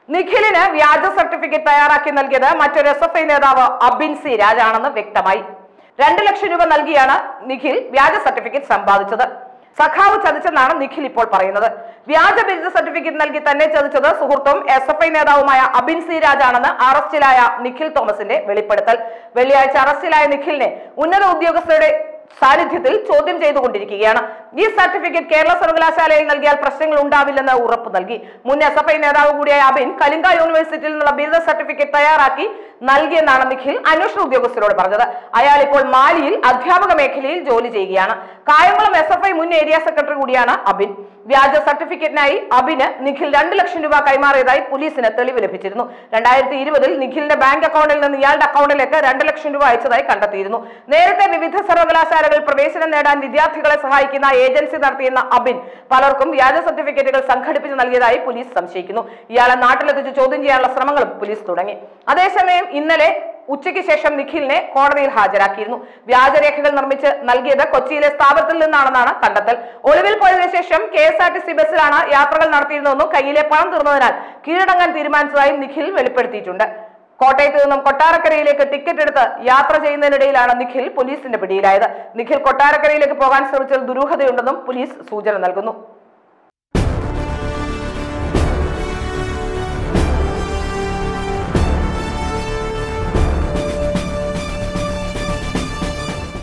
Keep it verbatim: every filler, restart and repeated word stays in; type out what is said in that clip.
നിഖിലിന് വ്യാജ സർട്ടിഫിക്കറ്റ് തയ്യാറാക്കി നൽകിയത് മറ്റൊരു എസ് എഫ് ഐ നേതാവ് അബിൻ സി രാജാണെന്ന് വ്യക്തമായി. രണ്ടു ലക്ഷം രൂപ നൽകിയാണ് നിഖിൽ വ്യാജ സർട്ടിഫിക്കറ്റ് സമ്പാദിച്ചത്. സഖാവ് ചതിച്ചെന്നാണ് നിഖിൽ ഇപ്പോൾ പറയുന്നത്. വ്യാജ ബിരുദ സർട്ടിഫിക്കറ്റ് നൽകി തന്നെ ചതിച്ചത് സുഹൃത്തും എസ് എഫ് ഐ നേതാവുമായ അബിൻ സി രാജാണെന്ന് അറസ്റ്റിലായ നിഖിൽ തോമസിന്റെ വെളിപ്പെടുത്തൽ. വെള്ളിയാഴ്ച അറസ്റ്റിലായ നിഖിലിനെ ഉന്നത ഉദ്യോഗസ്ഥരുടെ സാന്നിധ്യത്തിൽ ചോദ്യം ചെയ്തുകൊണ്ടിരിക്കുകയാണ്. ഈ സർട്ടിഫിക്കറ്റ് കേരള സർവകലാശാലയിൽ നൽകിയാൽ പ്രശ്നങ്ങൾ ഉണ്ടാവില്ലെന്ന് ഉറപ്പ് നൽകി. മുൻ എസ് എഫ് ഐ നേതാവ് കൂടിയായ അബിൻ കലിംഗ യൂണിവേഴ്സിറ്റിയിൽ നിന്നുള്ള ബിരുദ സർട്ടിഫിക്കറ്റ് തയ്യാറാക്കി നൽകിയെന്നാണ് നിഖിൽ അന്വേഷണ ഉദ്യോഗസ്ഥരോട് പറഞ്ഞത്. അയാൾ ഇപ്പോൾ മാലിയിൽ അധ്യാപക മേഖലയിൽ ജോലി ചെയ്യുകയാണ്. കായംകുളം എസ് എഫ് ഐ മുൻ ഏരിയ സെക്രട്ടറി കൂടിയാണ് അബിൻ. വ്യാജ സർട്ടിഫിക്കറ്റിനായി അബിന് നിഖിൽ രണ്ടു ലക്ഷം രൂപ കൈമാറിയതായി പോലീസിന് തെളിവ് ലഭിച്ചിരുന്നു. രണ്ടായിരത്തി ഇരുപതിൽ നിഖിലിന്റെ ബാങ്ക് അക്കൗണ്ടിൽ നിന്ന് ഇയാളുടെ അക്കൗണ്ടിലേക്ക് രണ്ടു ലക്ഷം രൂപ അയച്ചതായി കണ്ടെത്തിയിരുന്നു. നേരത്തെ വിവിധ സർവകലാശാലകളിൽ പ്രവേശനം നേടാൻ വിദ്യാർത്ഥികളെ സഹായിക്കുന്ന ഏജൻസി നടത്തിയിരുന്ന അബിൻ പലർക്കും വ്യാജ സർട്ടിഫിക്കറ്റുകൾ സംഘടിപ്പിച്ച് നൽകിയതായി പോലീസ് സംശയിക്കുന്നു. ഇയാളെ നാട്ടിലെത്തിച്ച് ചോദ്യം ചെയ്യാനുള്ള ശ്രമങ്ങളും പോലീസ് തുടങ്ങി. അതേസമയം ഇന്നലെ ഉച്ചയ്ക്ക് ശേഷം നിഖിലിനെ കോടതിയിൽ ഹാജരാക്കിയിരുന്നു. വ്യാജരേഖകൾ നിർമ്മിച്ച് നൽകിയത് കൊച്ചിയിലെ സ്ഥാപനത്തിൽ നിന്നാണെന്നാണ് കണ്ടെത്തൽ. ഒളിവിൽ പോയതിനു ശേഷം K S R T C ബസ്സിലാണ് യാത്രകൾ നടത്തിയിരുന്നതെന്നും കയ്യിലെ പണം തീർന്നതിനാൽ കീഴടങ്ങാൻ തീരുമാനിച്ചതായും നിഖിൽ വെളിപ്പെടുത്തിയിട്ടുണ്ട്. കോട്ടയത്ത് നിന്നും കൊട്ടാരക്കരയിലേക്ക് ടിക്കറ്റ് എടുത്ത് യാത്ര ചെയ്യുന്നതിനിടയിലാണ് നിഖിൽ പോലീസിന്റെ പിടിയിലായത്. നിഖിൽ കൊട്ടാരക്കരയിലേക്ക് പോകാൻ ശ്രമിച്ചതിൽ ദുരൂഹതയുണ്ടെന്നും പോലീസ് സൂചന നൽകുന്നു.